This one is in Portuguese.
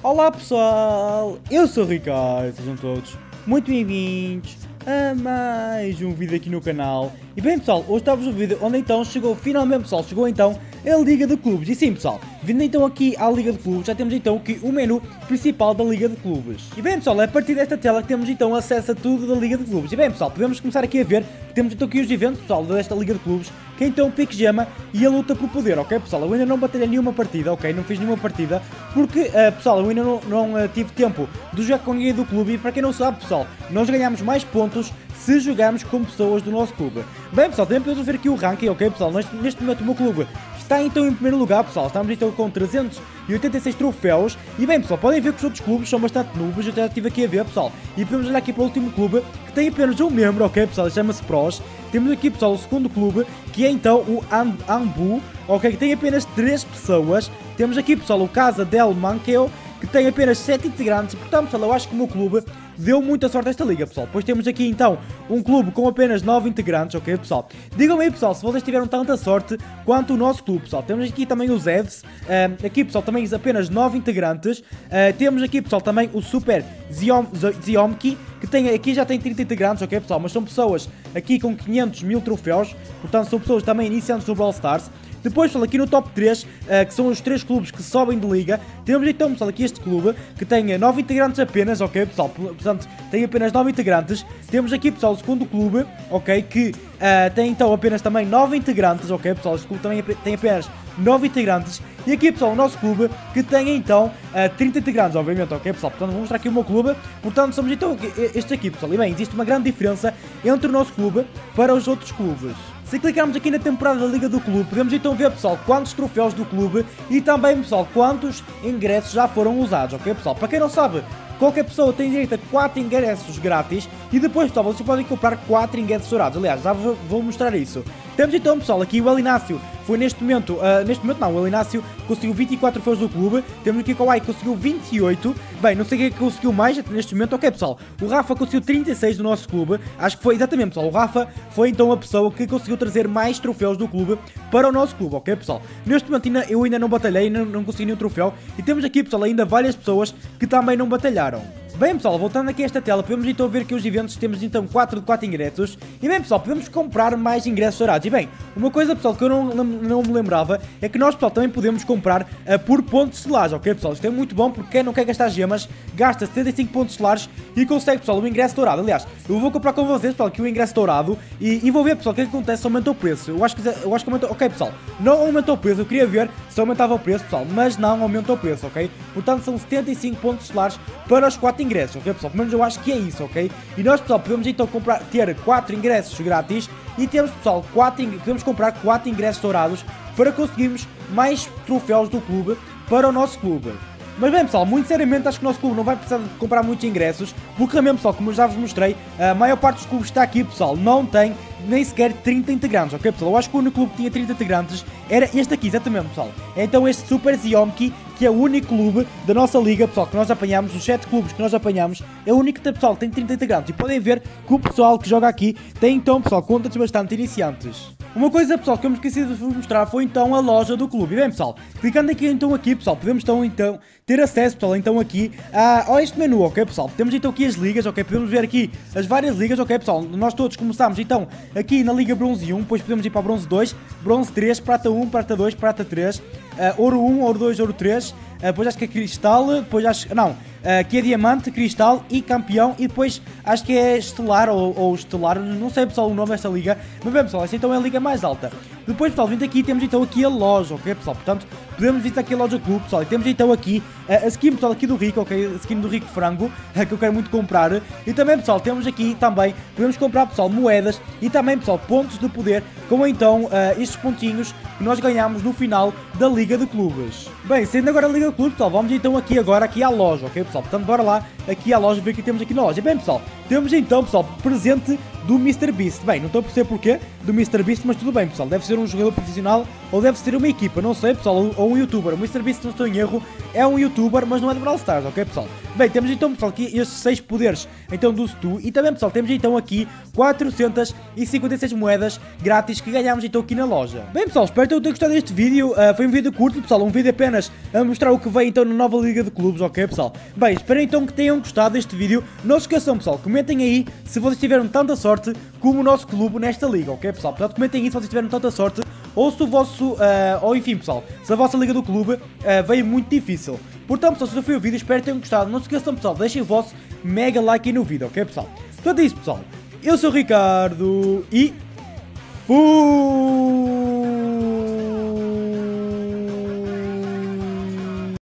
Olá pessoal, eu sou o Ricardo, sejam todos muito bem-vindos a mais um vídeo aqui no canal. E bem pessoal, hoje estamos no vídeo onde então finalmente pessoal, chegou então a Liga de Clubes. E sim pessoal, vindo então aqui à Liga de Clubes, já temos então aqui o menu principal da Liga de Clubes. E bem pessoal, é a partir desta tela que temos então acesso a tudo da Liga de Clubes. E bem pessoal, podemos começar aqui a ver que temos então aqui os eventos pessoal desta Liga de Clubes, que é então o Pique Gema e a luta por poder, ok pessoal? Eu ainda não batalhei nenhuma partida, ok? Não fiz nenhuma partida, porque pessoal, eu ainda não tive tempo de jogar com ninguém do clube. E para quem não sabe pessoal, nós ganhamos mais pontos se jogarmos com pessoas do nosso clube. Bem pessoal, também podemos ver aqui o ranking, ok pessoal? Neste momento o meu clube está então em primeiro lugar pessoal, estamos então com 386 troféus. E bem pessoal, podem ver que os outros clubes são bastante novos, eu já estive aqui a ver pessoal. E podemos olhar aqui para o último clube, que tem apenas um membro, ok pessoal, chama-se Pros. Temos aqui pessoal o segundo clube, que é então o Ambu, ok, que tem apenas 3 pessoas. Temos aqui pessoal o Casa del Manqueo, que tem apenas 7 integrantes. Portanto pessoal, eu acho que o meu clube deu muita sorte a esta liga pessoal. Depois temos aqui então um clube com apenas 9 integrantes, ok pessoal? Digam-me aí pessoal, se vocês tiveram tanta sorte quanto o nosso clube pessoal. Temos aqui também os Evs, aqui pessoal também apenas 9 integrantes. Temos aqui pessoal também o Super Ziomki, que tem, aqui já tem 30 integrantes, ok pessoal? Mas são pessoas aqui com 500 mil troféus, portanto são pessoas também iniciantes no Brawl Stars. Depois, pessoal, aqui no top 3, que são os 3 clubes que sobem de liga, temos então, pessoal, aqui este clube, que tem 9 integrantes apenas, ok, pessoal, portanto, tem apenas 9 integrantes. Temos aqui, pessoal, o segundo clube, ok, que tem então apenas também 9 integrantes, ok, pessoal, este clube também tem apenas 9 integrantes. E aqui, pessoal, o nosso clube, que tem então 30 integrantes, obviamente, ok, pessoal, portanto, vou mostrar aqui o meu clube, portanto, somos então este aqui, pessoal. E bem, existe uma grande diferença entre o nosso clube para os outros clubes. Se clicarmos aqui na temporada da Liga do Clube, podemos então ver, pessoal, quantos troféus do clube e também, pessoal, quantos ingressos já foram usados, ok, pessoal? Para quem não sabe, qualquer pessoa tem direito a 4 ingressos grátis e depois, pessoal, vocês podem comprar 4 ingressos dourados. Aliás, já vou mostrar isso. Temos então, pessoal, aqui o El Inácio. Foi neste momento não, o El Inácio conseguiu 24 troféus do clube. Temos aqui o Kawhi que conseguiu 28. Bem, não sei quem é que conseguiu mais neste momento, ok pessoal. O Rafa conseguiu 36 do nosso clube. Acho que foi, exatamente pessoal, o Rafa foi então a pessoa que conseguiu trazer mais troféus do clube para o nosso clube, ok pessoal. Neste momento eu ainda não batalhei, não consegui nenhum troféu. E temos aqui pessoal ainda várias pessoas que também não batalharam. Bem pessoal, voltando aqui a esta tela, podemos então ver que os eventos temos então 4 de 4 ingressos. E bem pessoal, podemos comprar mais ingressos dourados. E bem, uma coisa pessoal que eu não me lembrava é que nós pessoal também podemos comprar por pontos estelares, ok pessoal? Isto é muito bom porque quem não quer gastar gemas, gasta 75 pontos estelares e consegue pessoal o ingresso dourado. Aliás, eu vou comprar com vocês pessoal aqui o ingresso dourado e vou ver pessoal o que é que acontece se aumentou o preço. Eu acho que aumentou, ok pessoal, não aumentou o preço, eu queria ver se aumentava o preço pessoal, mas não aumentou o preço, ok? Portanto são 75 pontos estelares para os 4 ingressos, ok pessoal? Pelo menos eu acho que é isso, ok? E nós pessoal podemos então ter 4 ingressos grátis e temos pessoal podemos comprar 4 ingressos dourados para conseguirmos mais troféus do clube para o nosso clube. Mas bem pessoal, muito seriamente acho que o nosso clube não vai precisar de comprar muitos ingressos, porque também pessoal, como eu já vos mostrei, a maior parte dos clubes que está aqui pessoal não tem nem sequer 30 integrantes, ok pessoal? Eu acho que o único clube que tinha 30 integrantes era este aqui, exatamente pessoal. Então este Super Ziomki, que é o único clube da nossa liga pessoal que nós apanhamos, os 7 clubes que nós apanhamos, é o único que pessoal tem 30 integrantes. E podem ver que o pessoal que joga aqui tem então pessoal contas bastante iniciantes. Uma coisa pessoal que eu me esqueci de vos mostrar foi então a loja do clube. E bem pessoal, clicando aqui pessoal, podemos então ter acesso pessoal então aqui a este menu, ok pessoal? Temos então aqui as ligas, ok? Podemos ver aqui as várias ligas, ok pessoal? Nós todos começamos então aqui na Liga Bronze 1, depois podemos ir para Bronze 2, Bronze 3, Prata 1, Prata 2, Prata 3, Ouro 1, Ouro 2, Ouro 3, depois acho que é Cristal, depois acho, não, que é Diamante, Cristal e Campeão, e depois acho que é Estelar ou Estelar, não sei pessoal o nome desta liga, mas bem pessoal, esta então é a liga mais alta. Depois pessoal, vindo aqui temos então aqui a loja, ok pessoal? Portanto, podemos visitar aqui a loja clube pessoal, e temos então aqui a skin pessoal aqui do Rico, ok? A skin do Rico Frango, que eu quero muito comprar. E também pessoal, temos aqui também, podemos comprar pessoal moedas e também pessoal pontos de poder, como então estes pontinhos que nós ganhamos no final da Liga de Clubes. Bem, sendo agora a Liga de Clubes pessoal, vamos então aqui à loja, ok pessoal? Portanto, bora lá aqui à loja ver o que temos aqui na loja. E bem pessoal, temos então pessoal, presente do MrBeast. Bem, não estou a perceber porquê do MrBeast, mas tudo bem pessoal, deve ser um jogador profissional ou deve ser uma equipa, não sei pessoal, ou um youtuber. O MrBeast, se não estou em erro, é um youtuber, mas não é de Brawl Stars, ok pessoal? Bem, temos então pessoal aqui estes 6 poderes então do Stu, e também pessoal temos então aqui 456 moedas grátis que ganhámos então aqui na loja. Bem pessoal, espero que tenham gostado deste vídeo. Foi um vídeo curto pessoal, um vídeo apenas a mostrar o que vem então na nova liga de clubes, ok pessoal? Bem, espero então que tenham gostado deste vídeo. Não se esqueçam pessoal, comentem aí se vocês tiveram tanta sorte como o nosso clube nesta liga, ok pessoal? Portanto, comentem aí se vocês tiveram tanta sorte, ou se o vosso, ou enfim pessoal, se a vossa liga do clube veio muito difícil. Portanto pessoal, se este foi o vídeo, espero que tenham gostado. Não se esqueçam pessoal, deixem o vosso mega like aí no vídeo, ok pessoal? Portanto é isso pessoal, eu sou o Ricardo e fui!